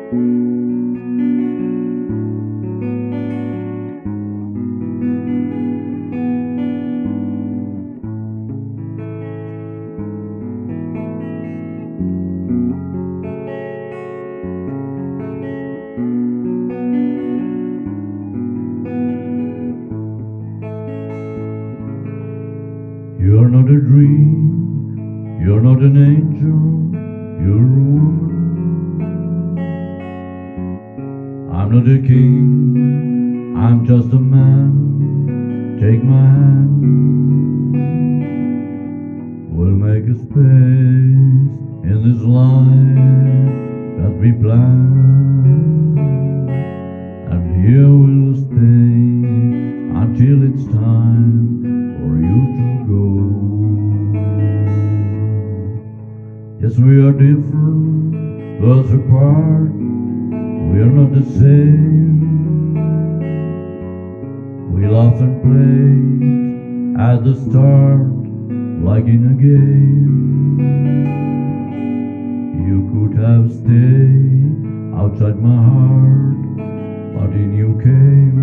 You're not a dream, you're not an angel, you're a woman. I'm not a king, I'm just a man. Take my hand, we'll make a space in this life that we plan, and here we'll stay until it's time for you to go. Yes, we are different, worlds apart, we are not the same. We laughed and played at the start, like in a game. You could have stayed outside my heart, but in you came,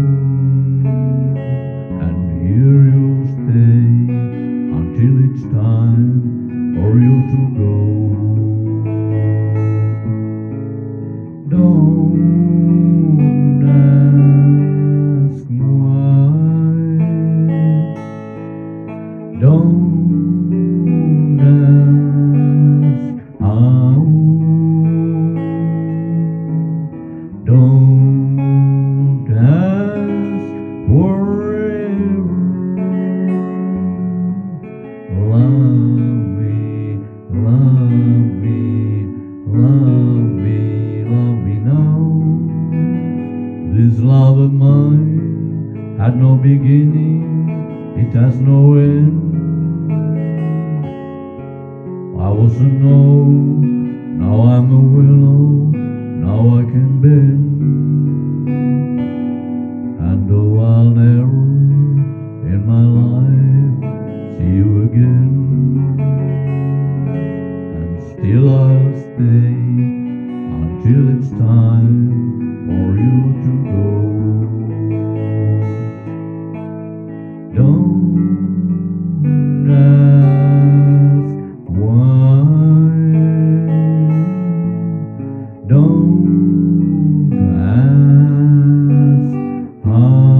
and here you'll stay until it's time for you to go. Don't ask why, don't ask how, don't ask forever. Love me, love me, love me, love me now. This love of mine had no beginning, it has no end. I was a no, now I'm a willow, now I can bend. And though I'll never in my life see you again, and still I'll stay until it's time for you to go. Don't ask why, don't ask how,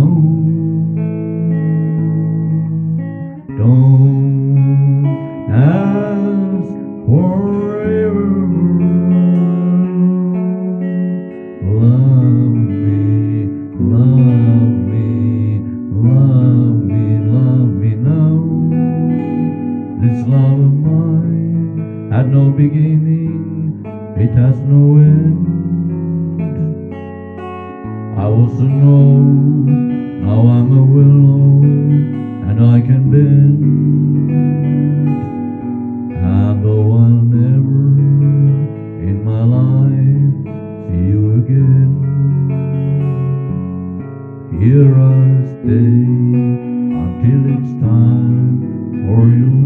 don't ask forever. Love me, love me, love me, love me now. This love of mine had no beginning, it has no end. I was a no, now I'm a willow, and I can bend. And though I'll never in my life see you again, here I stay until it's time for you